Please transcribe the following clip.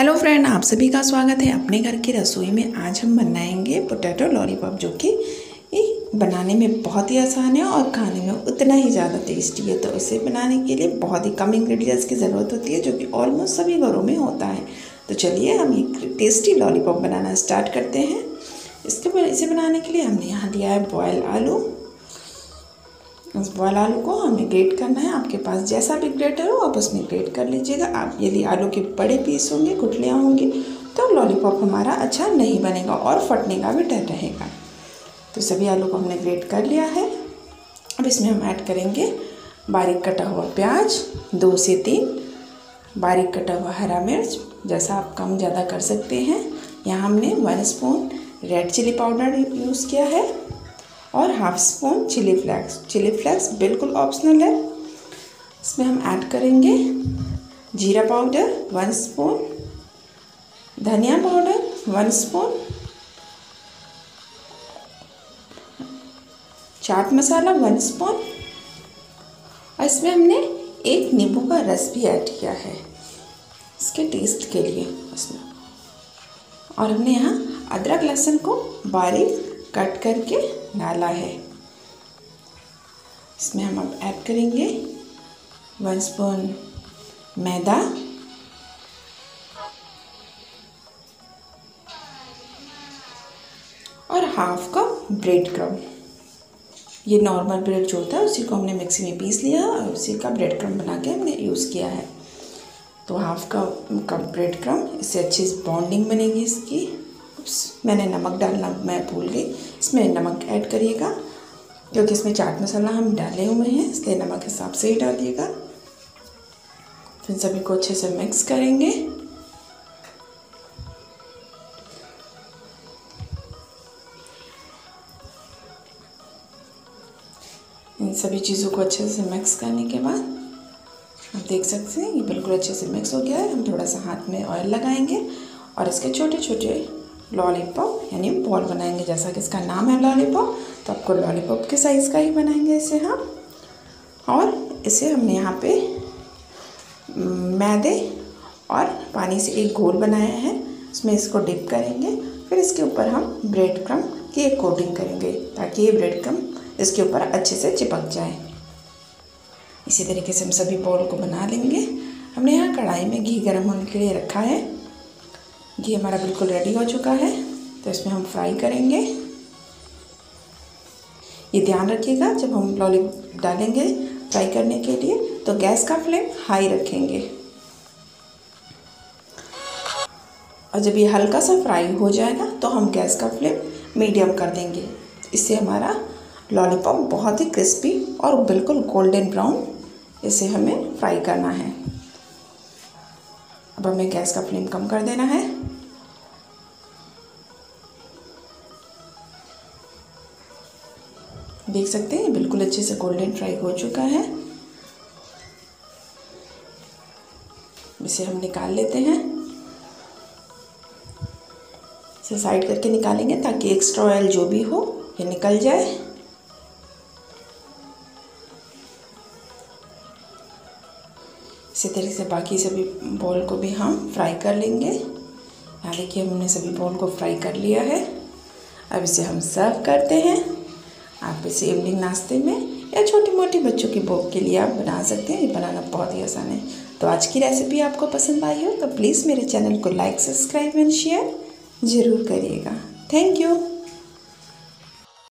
Hello friend, आप सभी का स्वागत है अपने घर की रसोई में। आज हम बनाएंगे पोटैटो लॉलीपॉप, जो कि बनाने में बहुत ही आसान है और खाने में उतना ही ज़्यादा टेस्टी है। तो इसे बनाने के लिए बहुत ही कम इंग्रेडिएंट्स की ज़रूरत होती है, जो कि ऑलमोस्ट सभी घरों में होता है। तो चलिए हम एक टेस्टी लॉलीपॉप बनाना स्टार्ट करते हैं। इसे बनाने के लिए हमने यहाँ लिया है बॉयल आलू। उस बॉयल आलू को हमें ग्रेट करना है। आपके पास जैसा भी ग्रेटर हो आप उसमें ग्रेट कर लीजिएगा। आप यदि आलू के बड़े पीस होंगे, गुठलियाँ होंगी, तो लॉलीपॉप हमारा अच्छा नहीं बनेगा और फटने का भी डर रहेगा। तो सभी आलू को हमने ग्रेट कर लिया है। अब इसमें हम ऐड करेंगे बारीक कटा हुआ प्याज, 2 से 3 बारीक कटा हुआ हरा मिर्च, जैसा आप कम ज़्यादा कर सकते हैं। यहाँ हमने 1 spoon red chilli powder use किया है और half spoon chilli flakes optional ऑप्शनल है। इसमें हम ऐड करेंगे जीरा पाउडर 1 स्पून, धनिया powder 1 spoon, chaat masala 1 spoon और इसमें हमने 1 नींबू का रस भी ऐड किया है इसके टेस्ट के लिए इसमें। और हमने यहाँ अदरक लहसुन को बारीक कट करके डाला है। इसमें हम अब ऐड करेंगे 1 स्पून मैदा, और हाफ कप ब्रेड क्रम्ब। ये नॉर्मल ब्रेड जो होता है उसी को हमने मिक्सी में पीस लिया और उसी का ब्रेड क्रम्ब बना के हमने यूज़ किया है। तो हाफ कप ब्रेड क्रम्ब, इससे अच्छी बॉन्डिंग बनेगी इसकी। मैंने नमक डालना मैं भूल गई, इसमें नमक ऐड करिएगा क्योंकि इसमें चाट मसाला हम डाले हुए हैं, इसलिए नमक हिसाब से ही डालिएगा। फिर सभी को अच्छे से मिक्स करेंगे। इन सभी चीज़ों को अच्छे से मिक्स करने के बाद आप देख सकते हैं ये बिल्कुल अच्छे से मिक्स हो गया है। हम थोड़ा सा हाथ में ऑयल लगाएंगे और इसके छोटे छोटे लॉलीपॉप यानी बॉल बनाएंगे। जैसा कि इसका नाम है लॉलीपॉप, तो आपको लॉलीपॉप के साइज़ का ही बनाएंगे इसे हम। और इसे हमने यहाँ पे मैदे और पानी से एक घोल बनाया है, उसमें इसको डिप करेंगे। फिर इसके ऊपर हम ब्रेड क्रम्ब की एक कोटिंग करेंगे ताकि ये ब्रेड क्रम्ब इसके ऊपर अच्छे से चिपक जाए। इसी तरीके से हम सभी बॉल को बना लेंगे। हमने यहाँ कढ़ाई में घी गर्म होने के लिए रखा है। घी हमारा बिल्कुल रेडी हो चुका है, तो इसमें हम फ्राई करेंगे। ये ध्यान रखिएगा जब हम लॉलीपॉप डालेंगे फ्राई करने के लिए तो गैस का फ्लेम हाई रखेंगे, और जब ये हल्का सा फ्राई हो जाएगा तो हम गैस का फ्लेम मीडियम कर देंगे। इससे हमारा लॉलीपॉप बहुत ही क्रिस्पी और बिल्कुल गोल्डन ब्राउन इसे हमें फ्राई करना है। अब हमें गैस का फ्लेम कम कर देना है। देख सकते हैं बिल्कुल अच्छे से गोल्डन फ्राई हो चुका है। इसे हम निकाल लेते हैं। इसे साइड करके निकालेंगे ताकि एक्स्ट्रा ऑयल जो भी हो ये निकल जाए। इसी तरीके से बाकी सभी बॉल को भी हम फ्राई कर लेंगे। यहाँ देखिए हमने सभी बॉल को फ्राई कर लिया है। अब इसे हम सर्व करते हैं। आप इसे इवनिंग नाश्ते में या छोटी मोटी बच्चों की भूख के लिए आप बना सकते हैं। ये बनाना बहुत ही आसान है। तो आज की रेसिपी आपको पसंद आई हो तो प्लीज़ मेरे चैनल को लाइक, सब्सक्राइब एंड शेयर ज़रूर करिएगा। Thank you.